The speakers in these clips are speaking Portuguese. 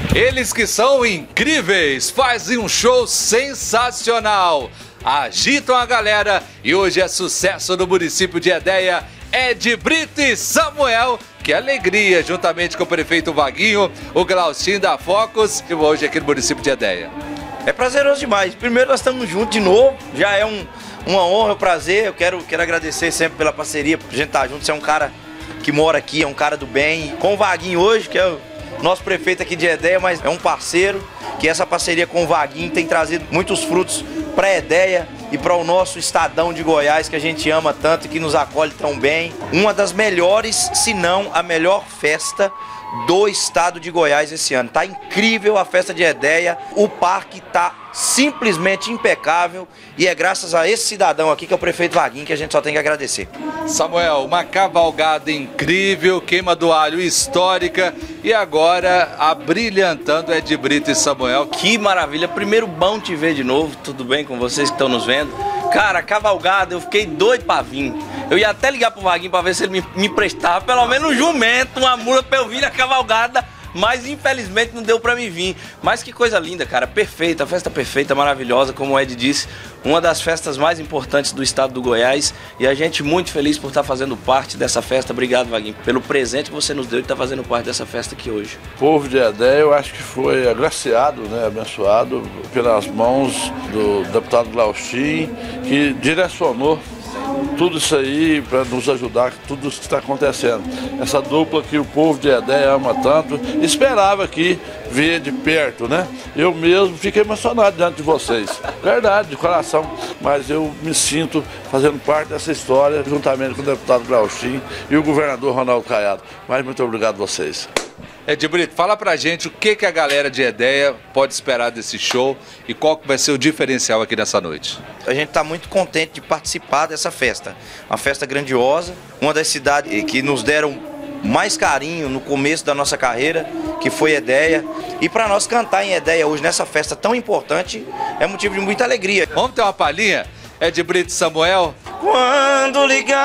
Eles que são incríveis, fazem um show sensacional, agitam a galera e hoje é sucesso no município de Edéia. Ed Brito e Samuel, que alegria, juntamente com o prefeito Vaguinho, o Glauchinho da Focus, e hoje aqui no município de Edéia. É prazeroso demais. Primeiro, nós estamos juntos de novo, já é uma honra, um prazer. Eu quero agradecer sempre pela parceria, por a gente estar junto. Você é um cara que mora aqui, é um cara do bem. Com o Vaguinho hoje, que é o nosso prefeito aqui de Edéia, mas é um parceiro, que essa parceria com o Vaguinho tem trazido muitos frutos para Edéia e para o nosso estadão de Goiás, que a gente ama tanto e que nos acolhe tão bem. Uma das melhores, se não a melhor festa do estado de Goiás esse ano. Tá incrível a festa de Edéia, o parque tá simplesmente impecável e é graças a esse cidadão aqui, que é o prefeito Vaguinho, que a gente só tem que agradecer. Samuel, uma cavalgada incrível, queima do alho histórica e agora abrilhantando Ed Brito e Samuel. Que maravilha, primeiro bom te ver de novo, tudo bem com vocês que estão nos vendo? Cara, cavalgada, eu fiquei doido pra vir. Eu ia até ligar pro Vaguinho pra ver se ele me emprestava pelo menos um jumento, uma mula pra eu vir na cavalgada, mas infelizmente não deu pra me vir. Mas que coisa linda, cara, perfeita, festa perfeita, maravilhosa, como o Ed disse, uma das festas mais importantes do estado do Goiás e a gente muito feliz por estar fazendo parte dessa festa. Obrigado, Vaguinho, pelo presente que você nos deu e estar fazendo parte dessa festa aqui hoje. O povo de Edéia, eu acho que foi agraciado, né, abençoado pelas mãos do deputado Glauchinho, que direcionou tudo isso aí para nos ajudar, tudo isso que está acontecendo. Essa dupla que o povo de Edéia ama tanto, esperava aqui ver de perto, né? Eu mesmo fiquei emocionado diante de vocês, verdade, de coração, mas eu me sinto fazendo parte dessa história, juntamente com o deputado Glauchinho e o governador Ronaldo Caiado. Mas muito obrigado a vocês. Ed Brito, fala pra gente o que a galera de Edéia pode esperar desse show e qual que vai ser o diferencial aqui nessa noite. A gente está muito contente de participar dessa festa, uma festa grandiosa, uma das cidades que nos deram mais carinho no começo da nossa carreira, que foi Edéia, e para nós cantar em Edéia hoje nessa festa tão importante é motivo de muita alegria. Vamos ter uma palhinha? Ed Brito e Samuel? Quando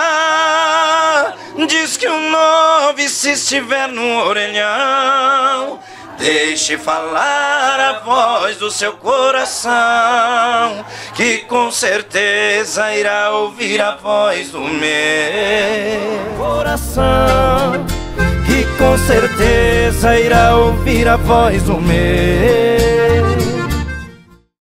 ligar, diz que o nove se estiver no orelhão, deixe falar a voz do seu coração, que com certeza irá ouvir a voz do meu coração, que com certeza irá ouvir a voz do meu.